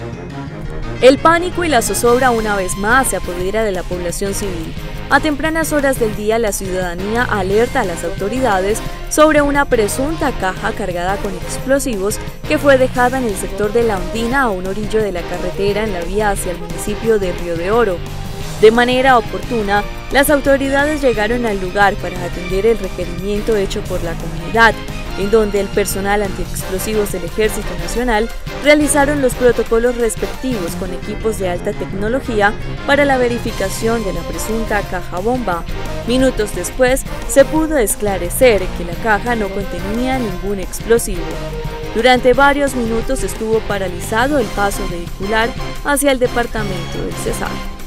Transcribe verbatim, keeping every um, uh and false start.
El pánico y la zozobra una vez más se apodera de la población civil. A tempranas horas del día, la ciudadanía alerta a las autoridades sobre una presunta caja cargada con explosivos que fue dejada en el sector de La Ondina, a un orillo de la carretera en la vía hacia el municipio de Río de Oro. De manera oportuna, las autoridades llegaron al lugar para atender el requerimiento hecho por la comunidad, en donde el personal antiexplosivos del Ejército Nacional realizaron los protocolos respectivos con equipos de alta tecnología para la verificación de la presunta caja bomba. Minutos después, se pudo esclarecer que la caja no contenía ningún explosivo. Durante varios minutos estuvo paralizado el paso vehicular hacia el departamento del Cesar.